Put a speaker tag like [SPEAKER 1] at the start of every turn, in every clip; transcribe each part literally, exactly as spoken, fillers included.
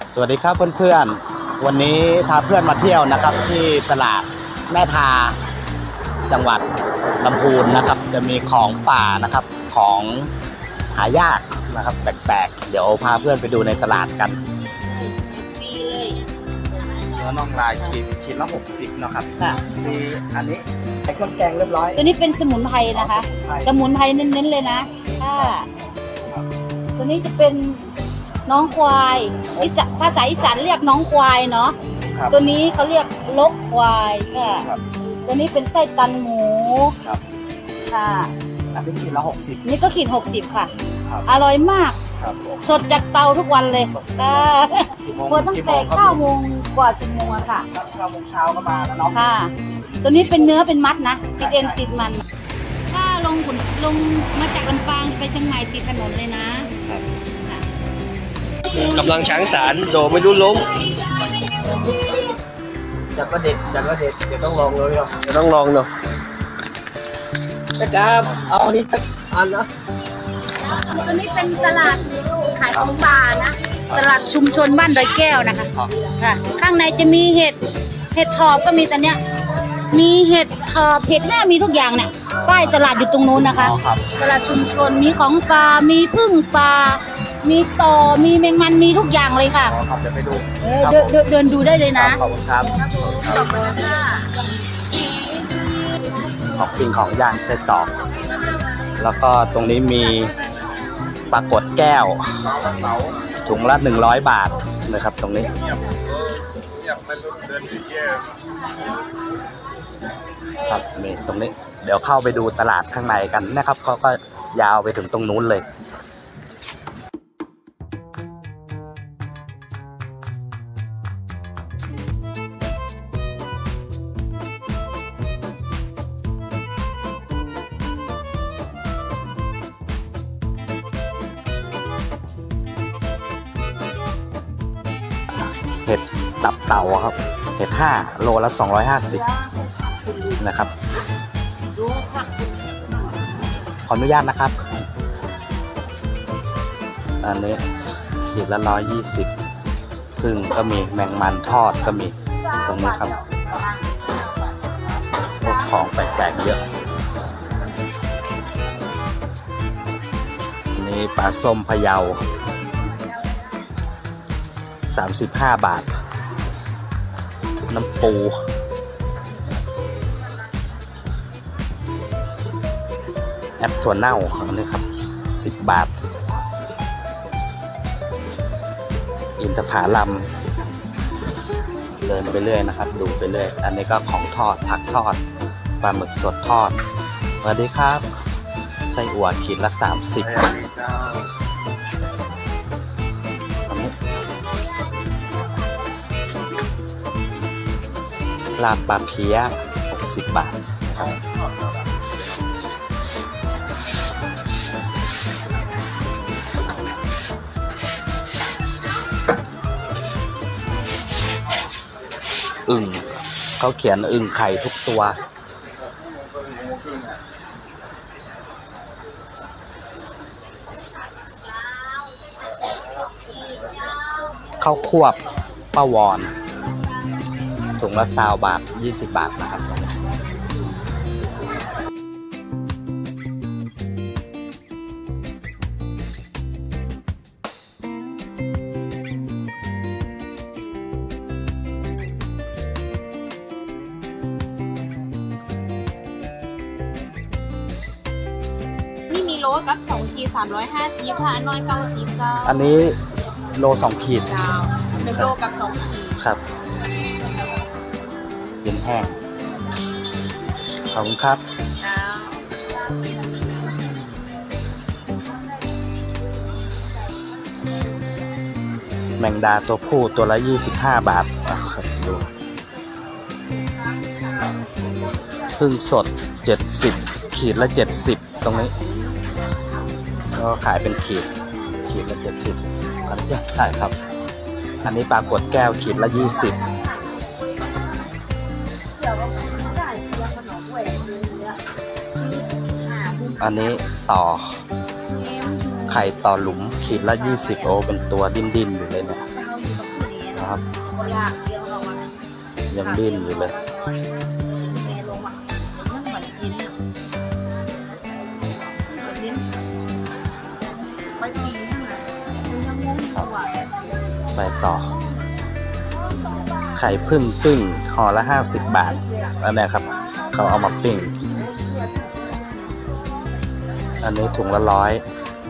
[SPEAKER 1] สวัสดีครับเพื่อนๆวันนี้พาเพื่อนมาเที่ยวนะครับที่ตลาดแม่ทาจังหวัดลำพูนนะครับจะมีของป่านะครับของหายากนะครับแปลกๆเดี๋ยวพาเพื่อนไปดูในตลาดกันมีเลยเนื้อน่องลายขีดขีดละหกสิบนะครับค่ะมีอันนี้ใส่เครื่องแกงเรียบร้อย
[SPEAKER 2] ตัวนี้เป็นสมุนไพรนะคะสมุนไพรเน้นๆเลยนะค่ะตัวนี้จะเป็นน้องควายภาษาอีสานเรียกน้องควายเนาะตัวนี้เขาเรียกลกควายค่ะตัวนี้เป็นไส้ตันหมูค่ะ
[SPEAKER 1] อันนี้ขีดละหกสิบ
[SPEAKER 2] นี่ก็ขีดหกสิบค่ะอร่อยมากสดจากเตาทุกวันเลยค่ะเปิดตั้งแต่เก้าโมงกว่าสิบโมงอะค่ะ
[SPEAKER 1] เก้าโมงเช้าก็มาแล้วเนาะ
[SPEAKER 2] ค่ะตัวนี้เป็นเนื้อเป็นมัดนะติดเอ็นติดมันถ้าลงขุนลงมาจากลำปางไปเชียงใหม่ติดถนนเลยนะ
[SPEAKER 3] กำลังช้างสารโดไม่รู้ล้ม
[SPEAKER 1] จัดว่าเด็ดจัดว่าเด็ดเดี๋ยวต้องลองเลยเนาะ
[SPEAKER 3] เดี๋ยวต้องลองเนาะจ้าเอาอันนี้อันนะ
[SPEAKER 2] ตัวนี้เป็นตลาดขายของป่านะตลาดชุมชนบ้านดอยแก้วนะคะค่ะข้างในจะมีเห็ดเห็ดถอบก็มีตอนเนี้ยมีเห็ดถอบเห็ดแม่มีทุกอย่างเนี่ยป้ายตลาดอยู่ตรงนู้นนะคะตลาดชุมชนมีของป่ามีพึ่งป่ามีต่อมีแมงมันมีทุกอย่างเลยค่ะ
[SPEAKER 1] ครับเดี๋ยวไปดู
[SPEAKER 2] เออเดินเดินดูได้เลยนะ
[SPEAKER 1] ขอบคุณครับ
[SPEAKER 2] ขอบคุณค่ะ
[SPEAKER 1] ของกินของย่างเส้นจอกแล้วก็ตรงนี้มีปลากดแก้วถุงละหนึ่งร้อยบาทนะครับตรงนี้ครับนี่ตรงนี้เดี๋ยวเข้าไปดูตลาดข้างในกันนะครับเขาก็ยาวไปถึงตรงนู้นเลยเห็ดตับเต่าครับเห็ดห้าโลละสองร้อยห้าสิบนะครับขออนุญาตนะครับอันนี้ขีดละร้อยยี่สิบพึ่งก็มีแมงมันทอดก็มีตรงนี้ครับพวกของแปลกๆเยอะอันนี้ปลาส้มพะเยาสามสิบห้าบาทน้ำปูแอปถั่วเน่าอันนี้ครับสิบบาทอินทผลัมเดินไปเรื่อยนะครับดูไปเรื่อยอันนี้ก็ของทอดผักทอดปลาหมึกสดทอดสวัสดีครับไส้อั่วขีดละสามสิบลาบปลาเพี้ยหกสิบบาทนะครับอึ่งเขาเขียนอึ่งไข่ทุกตัวข้าวควบป้าวอนถุงละสามบาทยี่สิบบาทนะครับ
[SPEAKER 2] นี่มีโลกับสองขีดสามร้อยห้าสิบค่ะน้อยเก้าสิบเจ้า
[SPEAKER 1] อันนี้โลสองขีด
[SPEAKER 2] หนึ่งโลกับสองขีด
[SPEAKER 1] ครับกินแห้งขอบคุณครับแมงดาตัวผู้ตัวละยี่สิบห้าบาทดูพึ่งสดเจ็ดสิบขีดละเจ็ดสิบตรงนี้ก็ขายเป็นขีดขีดละเจ็ดสิบอันนี้ใช่ครับอันนี้ปลากดแก้วขีดละยี่สิบอันนี้ต่อไข่ต่อหลุมขีดละยี่สิบโอเป็นตัวดิ้นๆอยู่เลยเนี่ยครับ
[SPEAKER 2] คนลากเดียวเราอะ
[SPEAKER 1] ยังดิ้นอยู่เลย
[SPEAKER 2] แม่ลงมามันเหมือนกินอะเหมือนกินไปปีนั่นแหละมันยังงงอยู่อะ
[SPEAKER 1] ไปต่อ ไข่พึ่งปิ้งห่อละห้าสิบบาทอันนี้ครับ เขาเอามาปิ้ง อันนี้ถุงละร้อย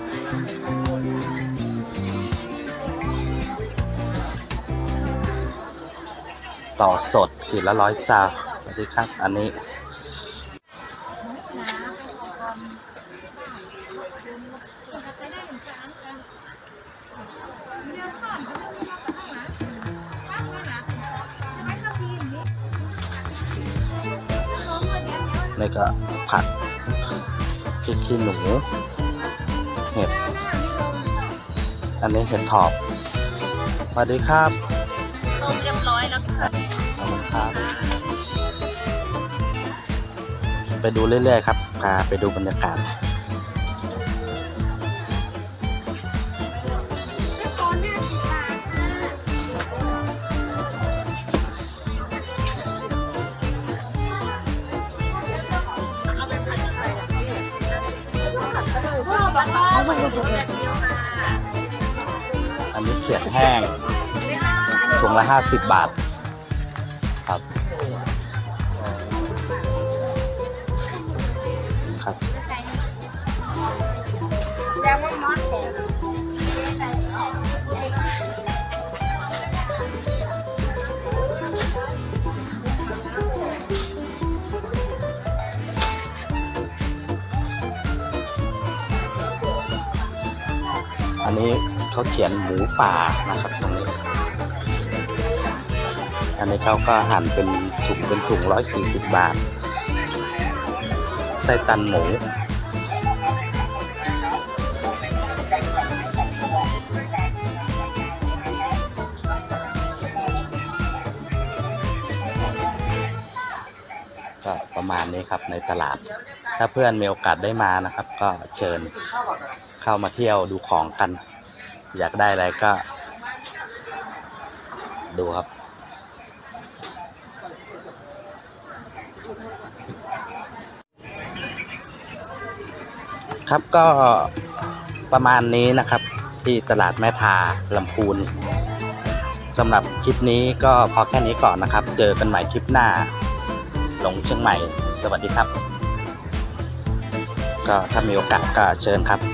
[SPEAKER 1] ต่อสดขีดละร้อยซาวสวัสดีครับ อันนี้นี่ก็ผักพริกขี้หนูเห็ด อันนี้เห็ดถอบสวัสดีครับ
[SPEAKER 2] ต้มเรียบร้อยแล้วค่ะ
[SPEAKER 1] ขอบคุณครับ ไปดูเรื่อยๆครับพาไปดูบรรยากาศ อันนี้เขียดแห้งถุงละห้าสิบบาทครับครับ อันนี้เขาเขียนหมูป่านะครับตรงนี้ อันนี้เขาก็หั่นเป็นถุงเป็นถุงร้อยสี่สิบบาท ไส้ตันหมูก็ประมาณนี้ครับในตลาด ถ้าเพื่อนมีโอกาสได้มานะครับ ก็เชิญเข้ามาเที่ยวดูของกัน อยากได้อะไรก็ดูครับ ครับก็ประมาณนี้นะครับที่ตลาดแม่ทาลำพูนสำหรับคลิปนี้ก็พอแค่นี้ก่อนนะครับ เจอกันใหม่คลิปหน้าลงเชียงใหม่สวัสดีครับ ก็ถ้ามีโอกาสก็เชิญครับ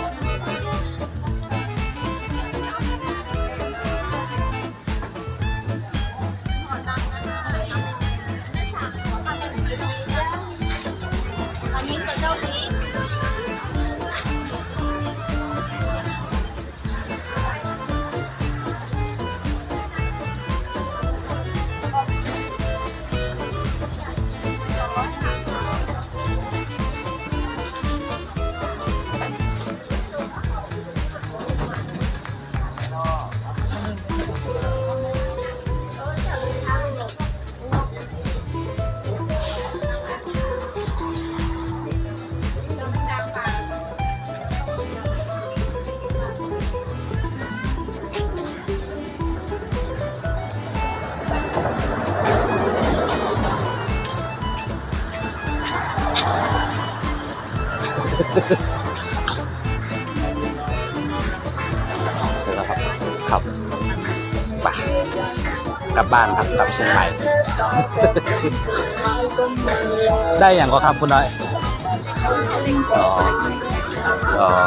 [SPEAKER 1] เสร็จแล้วครับครับไปกลับบ้านครับกลับเชียงใหม่ ได้อย่างก็ครับคุณน้อยอ๋ออ๋อ